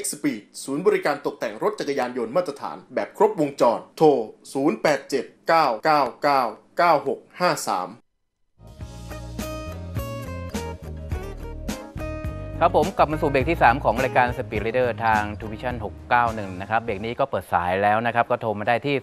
Speed ศูนย์บริการตกแต่งรถจักรยานยนต์มาตรฐานแบบครบวงจรโทร0879999653 ครับผมกลับมาสู่เบรกที่ 3 ของรายการ Speed Leader ทาง True Vision 691 นะครับเบรกนี้ก็เปิดสายแล้วนะครับก็โทรมาได้ที่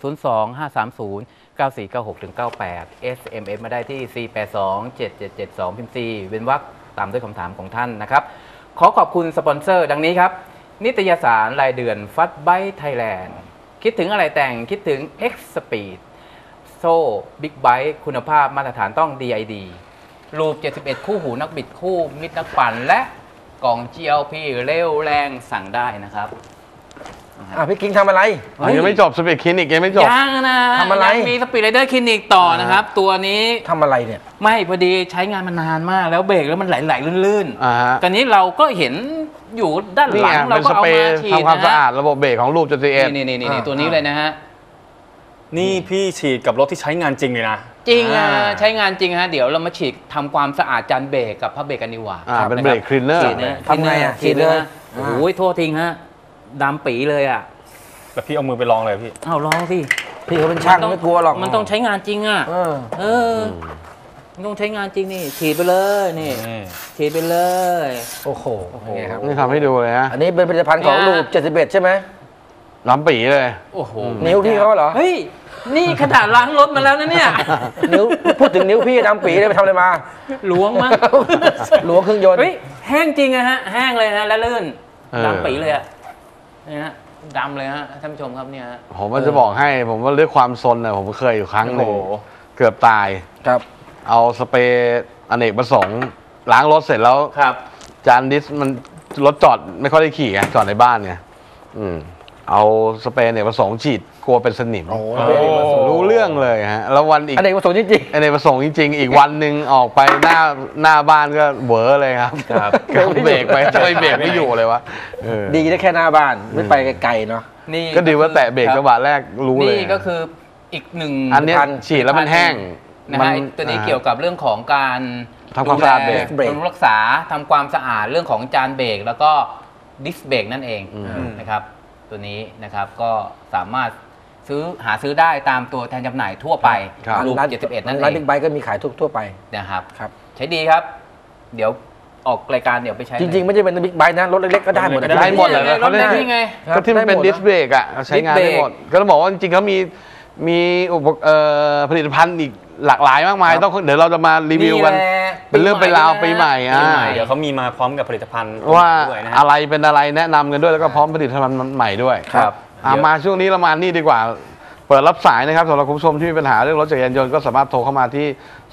02-530-9496-98 SMS มาได้ที่ 482-7772 พิมพ์ C เว้นวรรคตามด้วยคำถามของท่านนะครับขอขอบคุณสปอนเซอร์ดังนี้ครับนิตยสารรายเดือนฟัดไบค์ไทยแลนด์คิดถึงอะไรแต่งคิดถึง X Speed โซ่บิ๊กไบค์คุณภาพมาตรฐานต้อง DID รูป71คู่หูนักบิดคู่มิตรนักปั่นและกล่อง GLP เร็วแรงสั่งได้นะครับพี่กิ้งทำอะไรยังไม่จบสปีดคลินิกยังไม่จบยังนะทำอะไรมีสปีดไรเดอร์คลินิกต่อนะครับตัวนี้ทำอะไรเนี่ยไม่พอดีใช้งานมานานมากแล้วเบรกแล้วมันไหลๆลื่นๆตอนนี้เราก็เห็นอยู่ด้านหลังเราก็เอามาฉีดทำความสะอาดระบบเบรกของรูปJTS นี่ตัวนี้เลยนะฮะนี่พี่ฉีดกับรถที่ใช้งานจริงเลยนะจริงใช้งานจริงฮะเดี๋ยวเรามาฉีดทำความสะอาดจานเบรกกับผ้าเบรกกันดีกว่าเป็นเบรกคลีนเนอร์ทำไงฉีดเลยโอ้ยโทษทิ้งฮะดำปีเลยอ่ะแล้วพี่เอามือไปลองเลยพี่ลองสิพี่เขาเป็นช่างไม่กลัวหรอกมันต้องใช้งานจริงอ่ะมันต้องใช้งานจริงนี่ฉีดไปเลยนี่ฉีดไปเลยโอ้โหนี่ทำให้ดูเลยฮะอันนี้เป็นผลิตภัณฑ์ของรูป71ใช่ไหมล้ำปีเลยโอ้โหนิ้วพี่เขาเหรอเฮ้ยนี่ขนาดล้างรถมาแล้วนะเนี่ยนิ้วพูดถึงนิ้วพี่ดำปีเลยไปทำอะไรมาล้วงมั้งล้วงเครื่องยนต์เฮ้ยแห้งจริงอะฮะแห้งเลยฮะแล้วลื่นดำปีเลยอะนี่ฮะดำเลยฮะท่านผู้ชมครับเนี่ยผมว่าจะบอกให้ผมว่าเรื่องความซนเนี่ยผมเคยอยู่ครั้งหนึ่งเกือบตายครับเอาสเปรย์อเนกประสงค์ล้างรถเสร็จแล้วครับจานดิสมันรถจอดไม่ค่อยได้ขี่ไงจอดในบ้านไงเอาสเปรย์อเนกประสงค์ฉีดกลัวเป็นสนิมรู้เรื่องเลยฮะแล้ววันอีกอเนกประสงค์จริงๆอเนกประสงค์จริงๆอีกวันหนึ่งออกไปหน้าบ้านก็เวอเลยครับเบรกไปช่วยเบรกไม่อยู่เลยวะดีได้แค่หน้าบ้านไม่ไปไกลๆเนาะนี่ก็ดีว่าแตะเบรกจังหวะแรกรู้เลยนี่ก็คืออีกหนึ่งอันนี้ฉีดแล้วมันแห้งนะฮะตัวนี้เกี่ยวกับเรื่องของการทำความสะอาดเบรกรักษาทำความสะอาดเรื่องของจานเบรกแล้วก็ดิสเบรกนั่นเองนะครับตัวนี้นะครับก็สามารถหาซื้อได้ตามตัวแทนจำหน่ายทั่วไปรูป71นั่นเองร้านบิ๊กไบค์ก็มีขายทั่วไปนะครับใช้ดีครับเดี๋ยวออกรายการเดี๋ยวไปใช้จริงๆไม่ใช่เป็นบิ๊กไบค์นะรถเล็กๆก็ได้หมดได้หมดเลยรถเล็กนี่ไงก็ที่มันเป็นดิสเบรกอ่ะใช้งานได้หมดก็ต้องบอกว่าจริงๆเขามีผลิตภัณฑ์อีกหลากหลายมากมายต้องเดี๋ยวเราจะมารีวิวกันเป็นเรื่องเป็นราวปีใหม่เดี๋ยวเขามีมาพร้อมกับผลิตภัณฑ์ว่าอะไรเป็นอะไรแนะนำกันด้วยแล้วก็พร้อมผลิตภัณฑ์ใหม่ด้วยครับมาช่วงนี้เรามานี่ดีกว่าเปิดรับสายนะครับสำหรับคุณผู้ชมที่มีปัญหาเรื่องรถจักรยานยนต์ก็สามารถโทรเข้ามาที่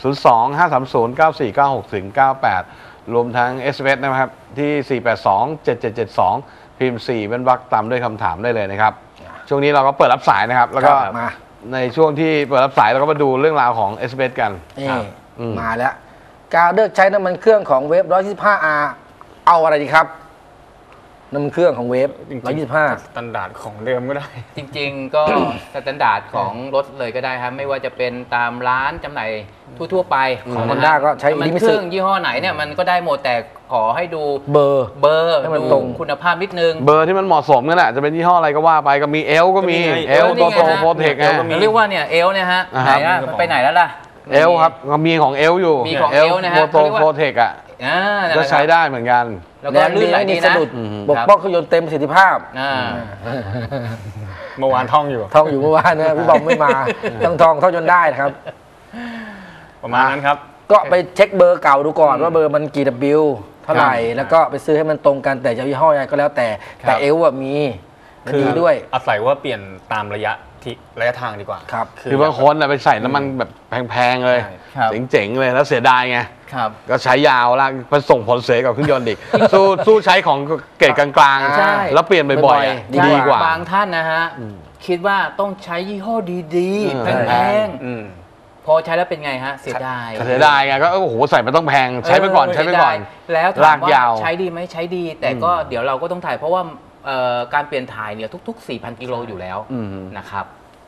02-530-9496-98 รวมทั้ง SMS นะครับที่ 482-7772 พิมพ์ 4 เป็นวรรคตามด้วยคำถามได้เลยนะครับช่วงนี้เราก็เปิดรับสายนะครับแล้วก็ในช่วงที่เปิดรับสายเราก็มาดูเรื่องราวของ SMS กันมาแล้วการเลือกใช้น้ำมันเครื่องของเวฟ 125R เอาอะไรดีครับน้ำมันเครื่องของเวฟ 125 สแตนดาร์ดของเดิมก็ได้จริงๆก็สแตนดาร์ดของรถเลยก็ได้ครับไม่ว่าจะเป็นตามร้านจำหน่ายทั่วๆไปของฮอนด้าก็ใช้น้ำมันเครื่องยี่ห้อไหนเนี่ยมันก็ได้หมดแต่ขอให้ดูเบอร์ให้มันตรงคุณภาพนิดนึงเบอร์ที่มันเหมาะสมนั่นแหละจะเป็นยี่ห้ออะไรก็ว่าไปก็มีเอลก็มีเอลโตโตโปรเทคเรียกว่าเนี่ยเอลเนี่ยฮะไหนนะไปไหนแล้วล่ะเอลครับมีของเอลอยู่มีของเอลนะฮะโตโปรเทคอ่ะก็ใช้ได้เหมือนกันแล้วก็ลื่นไหลดีนะปกป้องเครื่องยนต์เต็มประสิทธิภาพเมื่อวานท่องอยู่เมื่อวานนะพี่บอมไม่มาต้องท่องจนได้ครับประมาณนั้นครับก็ไปเช็คเบอร์เก่าดูก่อนว่าเบอร์มันกี่ W เท่าไหร่แล้วก็ไปซื้อให้มันตรงกันแต่จะยี่ห้ออะไรก็แล้วแต่เอลมีดีด้วยอาศัยว่าเปลี่ยนตามระยะทางดีกว่าครับคือบางคนไปใส่น้ำมันแบบแพงๆเลยเจ๋งๆเลยแล้วเสียดายไงก็ใช้ยาวแล้วมันส่งผลเสียกับเครื่องยนต์อีกสู้ใช้ของเกรดกลางๆแล้วเปลี่ยนบ่อยๆดีกว่าบางท่านนะฮะคิดว่าต้องใช้ยี่ห้อดีๆแพงพอใช้แล้วเป็นไงฮะเสียดายไงก็โอ้โหใส่มันต้องแพงใช้ไปก่อนแล้วถามว่าใช้ดีไหมใช้ดีแต่ก็เดี๋ยวเราก็ต้องถ่ายเพราะว่าการเปลี่ยนถ่ายเนี่ยทุกๆ 4,000 กิโลอยู่แล้วนะครับ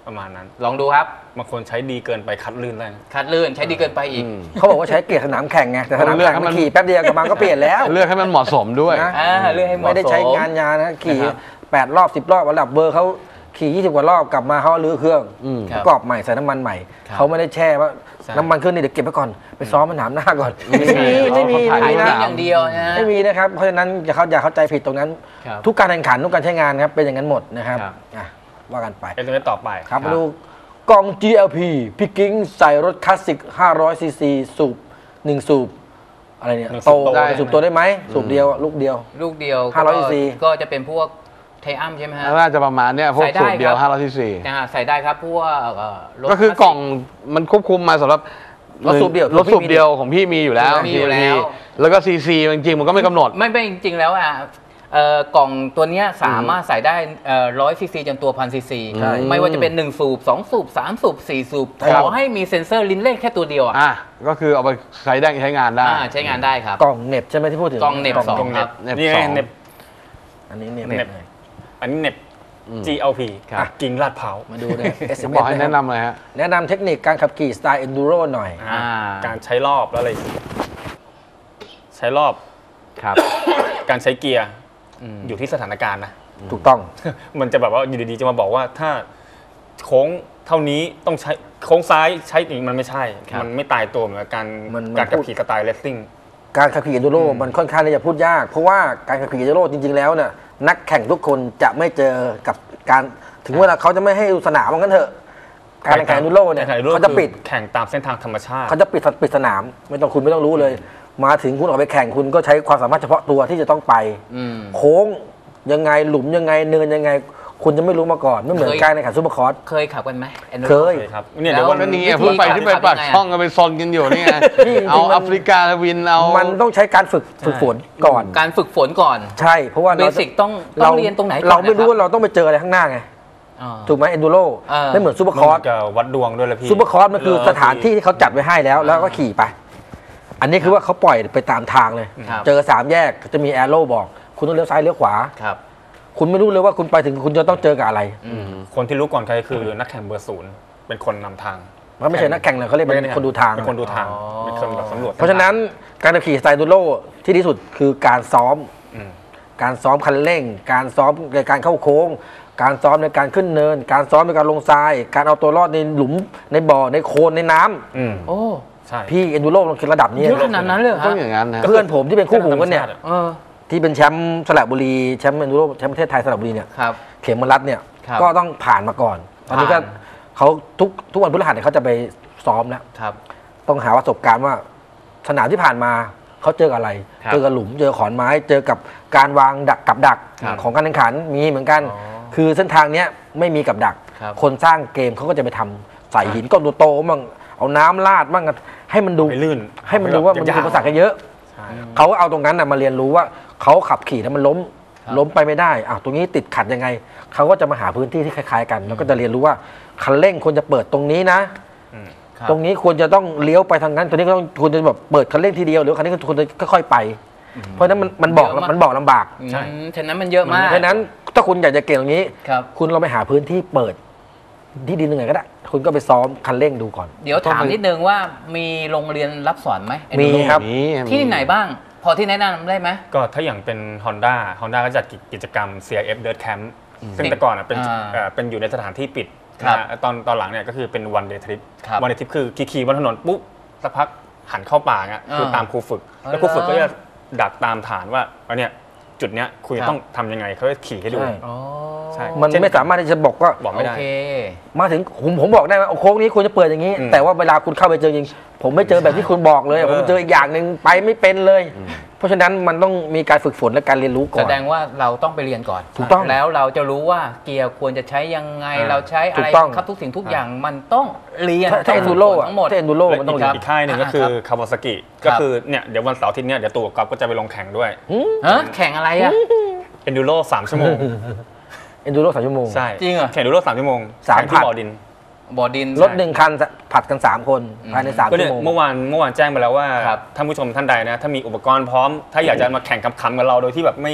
ประมาณนั้นลองดูครับบางคนใช้ดีเกินไปคัดลื่นได้คัดลื่นใช้ดีเกินไปอีกเขาบอกว่าใช้เกียร์สนามแข่งไงแต่สนามแข่งมันขี่แป๊บเดียวกับมันก็เปลี่ยนแล้วเลือกให้มันเหมาะสมด้วยนะเรื่องให้เหมาะสมไม่ได้ใช้งานยานะขี่นะครับ 8 รอบ 10 รอบระดับเบอร์เขาขี่20 กว่ารอบกลับมาเขาลื้อเครื่องคปรับระกอบใหม่ใส่น้ำมันใหม่ครับเขาไม่ได้แช่ว่าใช่น้ำมันเครื่องนี่เดี๋ยวเก็บไว้ก่อนไปซ้อมสนามหน้าก่อนไม่มีไม่มีขายนะอย่างเดียวนะไม่มีนะครับเพราะฉะนั้นอย่าเข้าใจผิดตรงนั้นครับทุกการแข่งขันทุกการใช้งานครับเป็นอย่างนั้นหมดนะครับครับอ่ะว่ากันไป SMS ต่อไปครับมาดูกล่อง GLP พี่กิ้งใส่รถคลาสสิก500 ซีซีสูบ1 สูบอะไรเนี่ยหนึ่งโตสูบโตได้สูบโตได้ไหมสูบเดียวลูกเดียวลูกเดียว 500 cc ก็จะเป็นพวกไทอัมใช่ไหมฮะน่าจะประมาณเนี้ยพวกใส่ได้สูตรเดียวครับ 500 ซีซีใส่ได้ครับพวกรถก็คือกล่องมันควบคุมมาสำหรับรถสูบเดียวรถสูบเดียวของพี่มีอยู่แล้วมีอยู่แล้วแล้วก็ซีซีจริงๆมันก็ไม่กำหนดไม่จริงๆแล้วกล่องตัวเนี้ยสามารถใส่ได้100 ซีซีจนตัว1,000 ซีซีใช่ไม่ว่าจะเป็น 1 สูบ 2 สูบ 3 สูบ 4 สูบครัขบอให้มีเซ็นเซอร์ลิ้นเล่นแค่ตัวเดียวอ่ะก็คือเอาไปใช้ได้ใช้งานได้ใช้งานได้ครับกล่องเหน็บใช่ไหมที่พูดถึงกล่องเหน็บสองกล่องเหน็บเหน็บนี่สไงองเหน็บอันนี้เหน็บเหน็บเลยอันนี้เหน็บ GLP ครับกิ่งลาดเผามาดูเลยผม SMS บอกให้นะแนะครับนำเลยฮะแนะนำเทคนิคการขับขี่สไตล์ Enduro หน่อยการใช้รอบแล้วอะไรใช้รอบครับการใช้เกียร์อืมอยู่ที่สถานการณ์นะถูกต้องมันจะแบบว่าอยู่ดีๆจะมาบอกว่าถ้าโค้งเท่านี้ต้องใช้โค้งซ้ายใช้อย่างนี้มันไม่ใช่ครับมันไม่ตายตัวเหมือนกับการมันการขับพูดขี่สไตล์เลสซิ่งการขับขี่ Enduro มันค่อนข้างที่จะพูดยาก เพราะว่าการขับขี่ Enduro จริงๆแล้วเนี่ยนักแข่งทุกคนจะไม่เจอกับการถึงเวลาเขาจะไม่ให้ดูสนามว่างั้นเถอะการแข่ง Enduro เนี่ยเขาจะปิดแข่งตามเส้นทางธรรมชาติเขาจะปิดสนามคุณไม่ต้องรู้เลย มาถึงคุณออกไปแข่งคุณก็ใช้ความสามารถเฉพาะตัวที่จะต้องไปอืมโค้งยังไงหลุมยังไงเนินยังไง คุณจะไม่รู้มาก่อนไม่เหมือนเคยการแข่งขันซูเปอร์คอร์สเคยขับกันไหม Enduro เคยเคยครับเนี่ยเดี๋ยววันแล้ก็วนี่ไงวิธีเพิ่งไปที่ไปขับปากยังไงอะช่องกันไปซนกันอยู่นี่ไงนี่จริงๆเอามันแอฟริกาวินเอามันต้องใช้การฝึกฝนก่อนการฝึกฝนก่อนใช่เพราะว่าเบสิกต้องเรียนตรงไหนก่อนเราไม่รู้นะครับว่าเราต้องไปเจออะไรข้างหน้าไงอ่าถูกไหม Enduro ไม่เหมือนซูเปอร์คอร์สมันจะวัดดวงด้วยแหละพี่ซูเปอร์คอร์สมันคือสถานที่ที่เขาจัดไว้ให้แล้วก็ขี่ไป อันนี้คือว่าเขาปล่อยไปตามทางเลยครับเจอ3 แยกจะมีแอโร่บอก คุณต้องเลี้ยวซ้ายเลี้ยวขวาครับคุณไม่รู้เลยว่าคุณไปถึงคุณจะต้องเจอกับอะไรคนที่รู้ก่อนใครคือนักแข่งเบอร์ 0เป็นคนนำทางมันไม่ใช่นักแข่งเลยเขาเรียกเป็นคนดูทางเป็นคนดูทางอ๋อเป็นคนแบบสำรวจเพราะฉะนั้นการขับขี่สไตล์ดูโรที่ดีสุดคือการซ้อมอืมการซ้อมคันเร่ง การซ้อมในการเข้าโค้ง การซ้อมในการขึ้นเนิน การซ้อมในการลงทราย การเอาตัวรอดในหลุมในบ่อในโคลนในน้ำอืมโอ้ใช่พี่เอ็นดูโรมันคือระดับนี้เยอะขนาดนั้นเลยเหรอต้อฮะงอย่างนั้นนะเพื่อนผมที่เป็นคู่หูกันเนี่ยเออที่เป็นแชมป์สระบุรีแชมป์เอ็นดูโรแชมป์ประเทศไทยสระบุรีเนี่ยครับเขมรัตน์เนี่ยครับก็ต้องผ่านมาก่อน ตอนนี้ก็ผ่านเขาทุกวันพฤหัสเนี่ยเขาจะไปซ้อมแล้วครับต้องหาประสบการณ์ว่าสนามที่ผ่านมาเขาเจอกับอะไรครับเจอกับหลุมเจอขอนไม้ เจอกับการวางดักกับดักครับของการแข่งขันมีเหมือนกันอ๋อคือเส้นทางเนี้ยไม่มีกับดักครับคนสร้างเกมเขาก็จะไปทำใส่หินก้อนโตๆมั่งเอาน้ำราดมั่งให้มันดูไปลื่นให้มันดูว่ามันมีอุปสรรคกันเยอะใช่เขาเอาตรงนั้นนะมาเรียนรู้ว่าเขาขับขี่แล้วมันล้มไปไม่ได้ตรงนี้ติดขัดยังไงเขาก็จะมาหาพื้นที่ที่คล้ายๆกัน แล้วก็จะเรียนรู้ว่าคันเร่งควรจะเปิดตรงนี้นะครับตรงนี้ควรจะต้องเลี้ยวไปทางนั้นตัวนี้ก็ต้องควรจะแบบเปิดคันเร่งทีเดียวหรือคันนี้ควรจะค่อยๆไป เพราะฉะนั้นมันบอกเยอะมากมันบอกลำบากใช่ฉะนั้นมันเยอะมากเพราะฉะนั้นถ้าคุณอยากจะเก่งตรงนี้ครับคุณเราไปหาพื้นที่เปิดที่ดินหนึ่งไงก็ได้ คุณก็ไปซ้อมคันเร่งดูก่อนเดี๋ยวถามนิดนึงว่ามีโรงเรียนรับสอนไหมมี Enduro ครับที่ไหนบ้าง พอที่แนะนำได้ไหมก็ถ้าอย่างเป็น Honda ก็จัดกิจกรรม CIF Dirt Camp ซึ่งแต่ก่อนเป็น เป็นอยู่ในสถานที่ปิดครับนะฮะตอนหลังเนี่ยก็คือเป็น one day trip ครับ one day trip คือขี่บนถนนปุ๊บสักพักหันเข้าป่าเงี้ยคือตามครูฝึก แล้วครูฝึกก็จะดักตามฐานว่าเนี่ยจุดเนี้ยคุณครัจะบต้องทำยังไงเขาจะขี่ให้ดูใช่อ๋อใช่มันไม่สามารถที่จะบอกว่าบอกไม่ได้โอเคมาถึงผมบอกได้ว่าโค้งนี้ควรจะเปิดอย่างนี้อืมแต่ว่าเวลาคุณเข้าไปเจอจริงผมไม่เจอแบบที่คุณบอกเลยผมเจออีกอย่างหนึ่งไปไม่เป็นเลย เพราะฉะนั้นมันต้องมีการฝึกฝนและการเรียนรู้ก่แสอนดงว่าเราต้องไปเรียนก่อนถูกต้องแล้วเราจะรู้ว่าเกียร์ควรจะใช้ยังไง เราใช้อะถูไรกต้องครับทุกสิ่งทุกอย่างมันต้องเรียนถ้าเอ็นดูโร่ทั้งหมดถ้าเอ็นดูโร่และมันต้องอีเรียนกค่ายหนึ่งก็คือคาวาซากิก็คือเนี่ยเดี๋ยววันเสาร์อาทิตย์เนี่ยเดี๋ยวตัวกอล์ฟก็จะไปลงแข่งด้วยฮะแข่งอะไรอ่ะ Enduro 3 ชั่วโมงเอ็นดูโร่3 ชั่วโมงใช่จริงเหรอแข่งEnduro 3 ชั่วโมงสามแข่งที่ผัดบ่อดินบ่อดินรถ1 คันผัดกัน 3 คนภายใน3 ก็ชั่เนี่ยวโมงเมื่อวานแจ้งไปแล้วว่าครับท่านผู้ชมท่านใดนะถ้ามีอุปกรณ์พร้อม ถ้าอยากจะมาแข่งขำๆกับเราโดยที่แบบ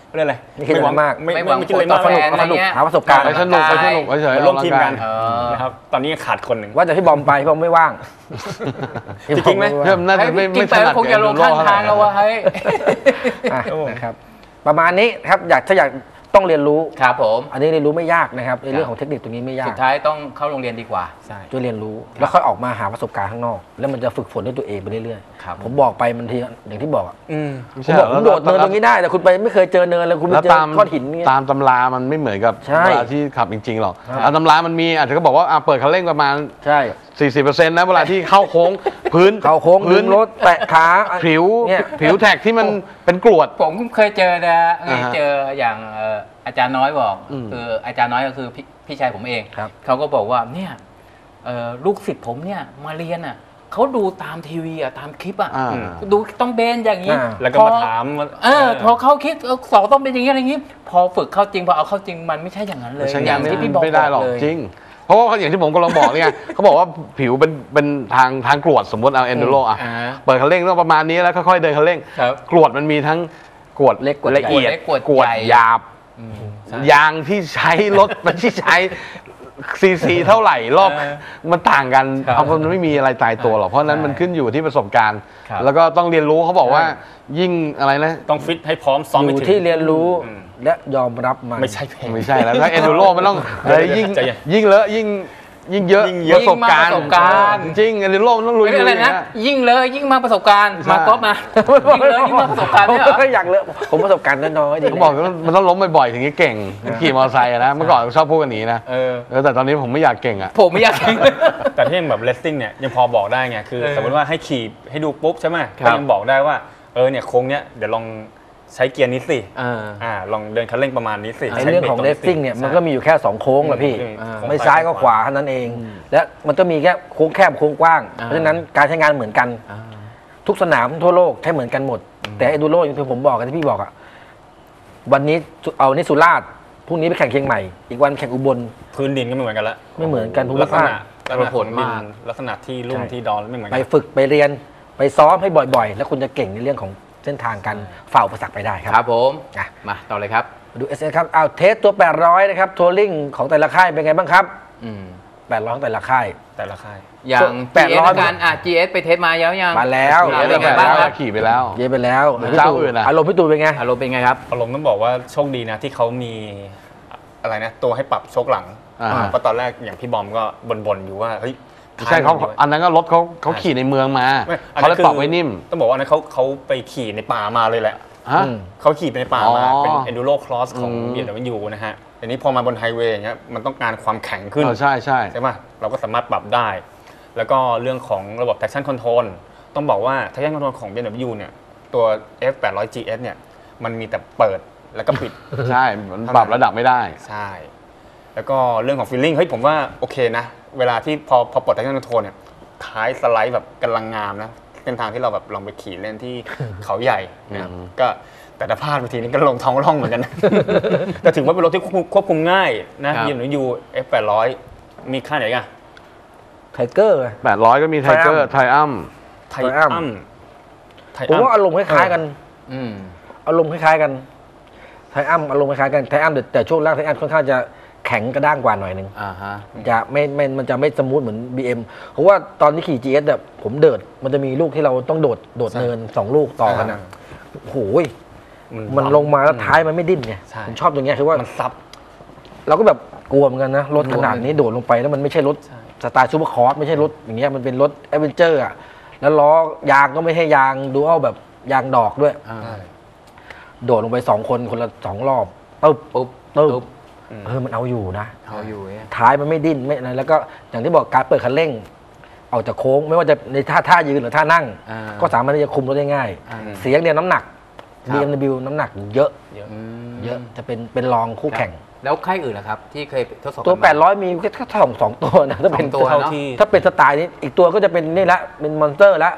เรื่องอะไรไม่คิดอะไรมากไม่หวังคิดอะไรผลตมาอก บแทนสนุกหาประสบการณ์ไปสนุกเฉยมาร่วมทีมกันเออนะครับตอนนี้ขาดคนหนึ่งว่าจะพี่บอมไปพี่บอมไม่ว่างจริงไหมเพิ่มน่าจะไม่จริงๆไปถนัดคงจะลงข้างทางแล้ววะเฮ้ยอ่ะนะครับประมาณนี้ครับถ้าอยากต้องเรียนรู้ครับผมอันนี้เรียนรู้ไม่ยากนะครับในเรื่องของเทคนิคตรงนี้ไม่ยาสุกดท้ายต้องเข้าโรงเรียนดีกว่าใช่จะเรียนรู้แล้วค่อยออกมาหาประสบการณ์ข้างนอก แล้วมันจะฝึกฝนด้วยตัวเองไปเรื่อยครับผมบอกไปมันทีอย่างที่บอกอะไม่ผมใช่บอกผมโดดแล้เนิวนตรงนี้ได้แต่คุณไปไม่เคยเจอเนินแล้วคุณไปแล้วเจอตามก้อนหินเนี่ยตามตำรามันไม่เหมือนกับใช่เวลาที่ขับจริงๆหรอกครับตามตำรามันมีอาจจะก็บอกว่าเปิดคันเร่งประมาณใช่ 40%นะเวลาที่เข้าโค้งพื้นเข้าโค้งพื้ดึนงรถแตะขาผิวเนี่ยผิวแท็กที่มันเป็นกรวดผมเคยเจอนะเคอ่าย ฮะเจออย่างอาจารย์น้อยบอกอืมคืออาจารย์น้อยก็คือพี่ชายผมเองครับเขาก็บอกว่าเนี่ยลูกศิษย์ผมเนี่ยมาเรียนอ่ะเขาดูตามทีวีอ่ะตามคลิปอ่ะอ่าดูต้องเบนอย่างนี้แล้วก็มาถามว่าพอเขาคิดสอบต้องเป็นอย่างนี้อะไรอย่างนี้ พอฝึกเข้าจริงพอเอาเข้าจริงมันไม่ใช่อย่างนั้นเลยไม่ใช่อย่างที่พี่บอกไม่ได้หรอกเลยจริง เพราะว่าอย่างที่ผมกำลังบอกเนี่ย เขาบอกว่าผิวเป็นทางกรวดสมมติเอาเอนดูโรอ่ะอ่าเปิดคันเร่งต้องประมาณนี้แล้วค่อยๆเดินคันเร่งครับกรวดมันมีทั้งกรวดเล็กกรวดละเอียดเล็กกรวดกรวดใหญ่หยาบใช่ยางที่ใช้รถ มันที่ใช้ซีเท่าไหร่รอบมันต่างกันครับเอามันไม่มีอะไรตายตัวหรอกเพราะฉะนั้นใช่มันขึ้นอยู่ที่ประสบการณ์ครับแล้วก็ต้องเรียนรู้เขาบอกว่ายิ่งอะไรนะต้องฟิตให้พร้อมซ้อมอไปยู่ถึงที่เรียนรู้อืมและยอมรับมันไม่ใช่เพลงไม่ใช่แล้วถ้าเอนดูโรมันต้องยิ่งใจเย็นยิ่งเลอะยิ่งเยอะยิ่งเยอะประสบการณ์ยิ่งมากประสบการณ์จริงเอนดูโรมันต้องลุยอะไรๆนะนะยิ่งเลยยิ่งมาประสบการณ์ใช่มาก๊อฟมายิ่งเลยยิ่งมาประสบการณ์เนี่ยเหรอผมก็อยากเลอะผมประสบการณ์น้อยๆดีเขาบอกว่ามันต้องล้มบ่อยๆถึงจะเก่งขี่มอเตอร์ไซค์อะนะเมื่อก่อนชอบพูดกันอย่างนี้นะเออแต่ตอนนี้ผมไม่อยากเก่งอ่ะผมไม่อยากแข่งแต่ที่แบบเลสซิ่งเนี่ยยังพอบอกได้ไงคือ สมมติว่าให้ขี่ให้ดูปุ๊บใช่ไหมครับก็ยังบอกได้ว่าเนี่ยโค้งเนี้ยเดี๋ยวลองใช้เกียร์นี้สิอ่าลองเดินคันเร่งประมาณนี้สิไอ้เรื่องของเลสซิ่งเนี่ยมันก็มีอยู่แค่2โค้งแหละพี่ใช่ไม่ซ้ายก็ขวาเท่านั้นเอง และมันก็มีแค่โค้งแคบโค้งกว้าง เพราะฉะนั้นการใช้งานเหมือนกัน ทุกสนามทั่วโลกใช้เหมือนกันหมด แต่ไอ้ดูโรอย่างที่ผมบอกกันที่พี่บอกอะวันนี้เอานี่สุราษฎร์พรุ่งนี้ไปแข่งเชียงใหม่ อีกวันแข่งอุบลพื้นดินก็ไม่เหมือนกันละไม่เหมือนกันภูมิลักษภาคณะลักษณะของดินลักษณะที่ลุ่มที่ดอนไม่เหมือนไปกันฝึกไปเรียนไปซ้อมให้บ่อยๆ แล้วคุณจะเก่งในเรื่องของเส้นทางการฝ่าอุปสรรคไปได้คครัรับบ ผมอ่ะมาต่อเลยครับมาดู SS ครับเอาเทสตัว 800 นะครับทัวริงของแต่ละค่ายเป็นไงบ้างครับอืม 800ของแต่ละค่ายแต่ละค่ายอย่าง 800 GS ละกันGS ไปเทสมาแล้วยังมาแล้วเป็นไงแต่บ้างแล้วครับขี่ไปแล้วเยอะไปแล้วเจ้าอื่นอะอารมณ์พี่ตูนเป็นไงอารมณ์เป็นไงครับอารมณ์ต้องบอกว่าโชคดีนะที่เขามีอะไรนะตัวให้ปรับโชคหลังอ่าเพราะตอนแรกอย่างพี่บอมก็บ่นๆอยู่ว่าเฮ้ยใช่เขาท้ยมันดีวะอันนั้นก็รถเขาขี่ในเมืองมาไม่อันเขานั้เลยนคือปรับไว้นิ่มต้องบอกว่านั้นเขาไปขี่ในป่ามาเลยแหละฮะอืมเขาขี่ไปในป่ามาอ๋อเป็น enduro cross ของอืม BMW นะฮะแต่นี้พอมาบนไฮเวย์อย่างเงี้ยมันต้องการความแข็งขึ้นใช่ใช่ใช่ไหมเราก็สามารถปรับได้ แล้วก็เรื่องของระบบ traction control ต้องบอกว่า traction control ของ BMW เนี่ยตัว F800 GS เนี่ยมันมีแต่เปิดแล้วก็ปิดใช่มันปรับระดับไม่ได้ใช่ แล้วก็เรื่องของ feeling เฮ้ยผมว่าโอเคนะ เวลาที่พอปลด traction control เนี่ยท้ายสไลด์แบบกำลังงามนะเส้นทางที่เราแบบลองไปขี่เล่นที่ เขาใหญ่นะครับก็แต่ถ้าพลาดบางทีนี่ก็ลงท้องร่องเหมือนกัน แต่ถือว่าเป็นรถที่ควบคุมง่ายนะครับ BMW F800 มีค่าไหนกันไทเกอร์ 800 ก็มีไทเกอร์ไทอัมไทอัมผมว่าอารมณ์คล้ายๆกันอืมอารมณ์คล้ายๆกันไทอัมอารมณ์คล้ายๆกันไทอัมแต่ช่วงแรกไทอัมค่อนข้างจะแข็งกระด้างกว่าหน่อยหนึงอ่าฮะจะมันจะไม่สมูทเหมือน BM เพราะว่าตอนที่ขี่ GS แบบผมเดิดมันจะมีลูกที่เราต้องโดดเนิน2ลูกต่อกันนะโอ้โหมันลงมาแล้วท้ายมันไม่ดิ้นไงใช่ผมชอบตรงเนี้ยคือว่ามันซับเราก็แบบกลัวเหมือนกันนะรถขนาดนี้โดดลงไปแล้วมันไม่ใช่รถใช่สไตล์ซูเปอร์คอร์สไม่ใช่รถอย่างเงี้ยมันเป็นรถแอดเวนเจอร์อะแล้วล้อยางก็ไม่ใช่ยางดูเอาแบบยางดอกด้วย โดดลงไป2 คนคนละ2 รอบตึ๊บปุ๊บตึ๊บปุ๊บมันเอาอยู่นะเอาอยู่เนี่ยท้ายมันไม่ดิ้นไม่อะไรแล้วก็อย่างที่บอกการเปิดคันเร่ง ออกจากโค้งไม่ว่าจะในท่ายืนหรือท่านั่งอ่าก็สามารถที่จะคุมรถได้ง่ายอ่าเสียงเดียวน้ำหนักครับ BMW น้ำหนักเยอะอืมเยอะจะเป็นรองคู่แข่งแล้วค่ายอื่นล่ะครับ ที่เคยทดสอบตัวกันมา 800 มีแค่สองตัวนะถ้าเป็นสองตัวเท่าเนอะที่ถ้าเป็นสไตล์นี้อีกตัวก็จะเป็นนี่ละเป็นมอนสเตอร์ละ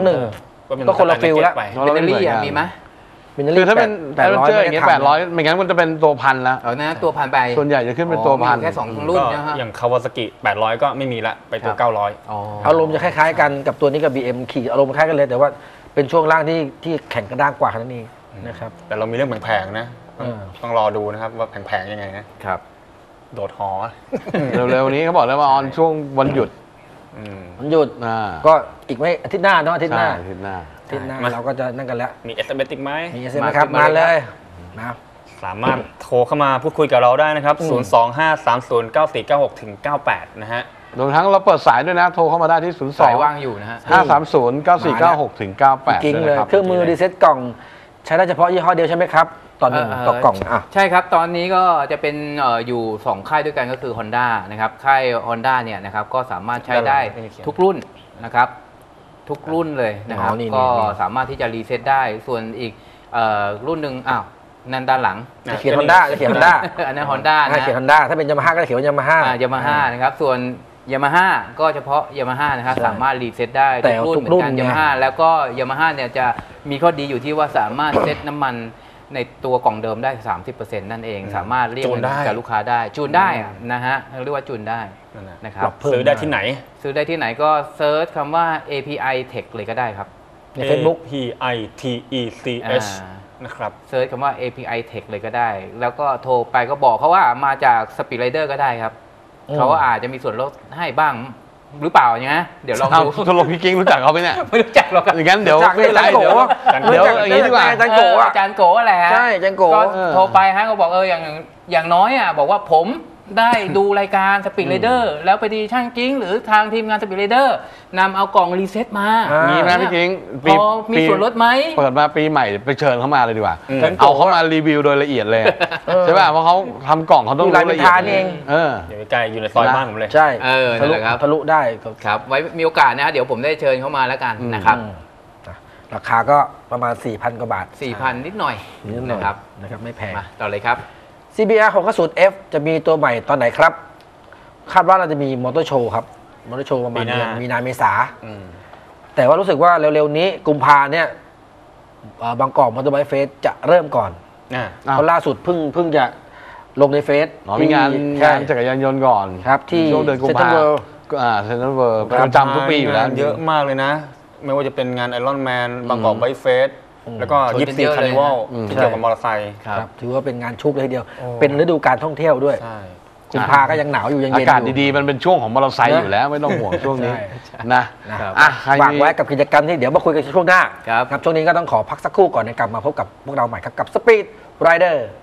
821 ก็คนละฟิลละไปเบตเตอรี่อะมีไหมเป็นคือถ้าเป็นแอดเวนเจอร์อย่างเงี้ยไม่ได้ทำ 800 ไม่งั้นมันจะเป็นตัวพันแล้วเอานะตัวพันไปส่วนใหญ่จะขึ้นเป็นตัวพันมีแค่2รุ่นก็นะฮะอย่างคาวาซากิ800 ก็ไม่มีละไปตัวครับ 900 อ๋ออารมณ์จะคล้ายๆกันกับตัวนี้กับ BM ขี่อารมณ์คล้ายกันเลย แต่ว่าเป็นช่วงล่างที่แข็งกระด้างกว่าแค่นั้นเองนะครับแต่เรามีเรื่องแผงๆนะต้องรอดูนะครับว่าแผงๆยังไงนะครับ โดดหอเร็วๆนี้เขาบอกแล้วว่าออนช่วงวันหยุดมันหยุดก็อีกไม่อาทิตย์หน้าเนาะอาทิตย์หน้าอาทิตย์หน้าเราก็จะนั่งกันแล้วมี SMS อีกไหมมี SMS ครับมาเลยนะสามารถโทรเข้ามาพูดคุยกับเราได้นะครับ 025309496ถึง98 นะฮะรวมทั้งเราเปิดสายด้วยนะ โทรเข้ามาได้ที่ 02 สายว่างอยู่นะฮะ 5309496ถึง98 จริงเลยเครื่องมือรีเซ็ตกล่องใช้ได้เฉพาะยี่ห้อเดียวใช่ไหมครับตอนหนึ่งต่อกล่องใช่ครับตอนนี้ก็จะเป็นอยู่2ค่ายด้วยกันก็คือ Honda นะครับค่าย Honda เนี่ยนะครับก็สามารถใช้ได้ทุกรุ่นนะครับทุกรุ่นเลยนะครับก็สามารถที่จะรีเซ็ตได้ส่วนอีกรุ่นหนึ่งนั่นด้านหลังเขียน Honda เขียน Honda อันนั้น Honda นะเขียน Honda ถ้าเป็น Yamaha ก็เขียนว่า Yamaha นะครับส่วน Yamaha ก็เฉพาะ Yamaha นะครับสามารถรีเซ็ตได้ทุกรุ่นเหมือนกัน Yamaha แล้วก็ Yamaha เนี่ยจะมีข้อดีอยู่ที่ว่าสามารถเซ็ตน้ำมันในตัวกล่องเดิมได้ 30% นั่นเองสามารถเรียกเงินจากลูกค้าได้จูนได้นะฮะเรียกว่าจูนได้นะครับซื้อได้ที่ไหนซื้อได้ที่ไหนก็เซิร์ชคำว่า API Tech เลยก็ได้ครับใน Facebook API TECH นะครับเซิร์ชคำว่า API Tech เลยก็ได้แล้วก็โทรไปก็บอกเขาว่ามาจาก Speed Rider ก็ได้ครับเขาอาจจะมีส่วนลดให้บ้างหรือเปล่าเนี่ยเดี๋ยวลองดูตกลงพี่กิ้งรู้จักเขาไหมเนี่ยไม่รู้จักหรอกอย่างนั้นเดี๋ยวอาจารย์โกเดี๋ยวอย่างนี้ดีกว่าอาจารย์โกอาจารย์โกแหละใช่อาจารย์โกก็โทรไปฮะก็บอกอย่างน้อยบอกว่าผมได้ดูรายการ Speed Rider แล้วไปดีช่างกิ้งหรือทางทีมงาน Speed Rider นำเอากล่องรีเซ็ตมามีไหมพี่กิ้งมีส่วนลดไหมเปิดมาปีใหม่ไปเชิญเขามาเลยดีกว่าเอาเขามารีวิวโดยละเอียดเลยใช่ป่ะเพราะเขาทำกล่องเขาต้องรู้ละเอียดเองอยู่ใกล้อยู่ในซอยบ้านผมเลยใช่นั่นแหละครับทะลุได้ครับไว้มีโอกาสนะเดี๋ยวผมได้เชิญเขามาแล้วกันนะครับราคาก็ประมาณ 4,000 กว่าบาท 4,000 นิดหน่อยนะครับไม่แพงมาต่อเลยครับ CBR 650F จะมีตัวใหม่ตอนไหนครับคาดว่าเราจะมีมอเตอร์โชว์ครับมอเตอร์โชว์ประมาณเดือนมีนาเมษาแต่ว่ารู้สึกว่าเร็วๆนี้กุมภาเนี่ยบางกอกมอเตอร์ไบค์เฟสจะเริ่มก่อนเพราะล่าสุดเพิ่งจะลงในเฟสมีงานจักรยานยนต์ก่อนครับที่ช่วงเดือนกุมภาเซ็นทรัลเวิลด์ประจำทุกปีอยู่แล้วเยอะมากเลยนะไม่ว่าจะเป็นงานไอรอนแมนบางกอกไบค์เฟสแล้วก็24 คาร์นิวัลที่เกี่ยวกับมอเตอร์ไซค์ครับถือว่าเป็นงานชุกเลยทีเดียวเป็นฤดูการท่องเที่ยวด้วยกุมภาก็ยังหนาวอยู่ยังเย็นอยู่อากาศดีๆมันเป็นช่วงของมอเตอร์ไซค์อยู่แล้วไม่ต้องห่วงช่วงนี้นะฝากไว้กับกิจกรรมที่เดี๋ยวมาคุยกันช่วงหน้าครับช่วงนี้ก็ต้องขอพักสักครู่ก่อนกลับมาพบกับพวกเราใหม่ครับกับ Speed Rider